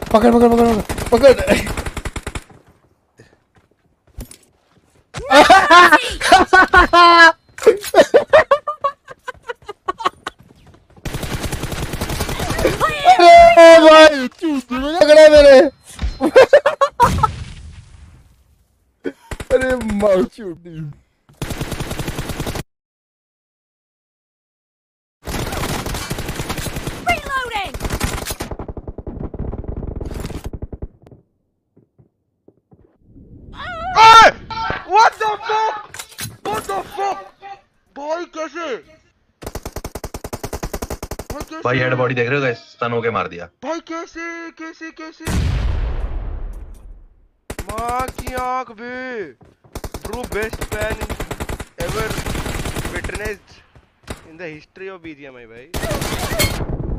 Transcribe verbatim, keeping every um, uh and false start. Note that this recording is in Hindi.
पकड़ पकड़ पकड़ पकड़ अरे भाई पकड़ा मेरे अरे मार चूती What the fuck? What the fuck? भाई कैसे? भाई कैसे? भाई हेड बॉडी देख रहे हो गाइस? स्टन होके मार दिया। भाई कैसे कैसे कैसे? माँ की आँख बे। Bro, best fan ever witnessed in the history of B G M I भाई।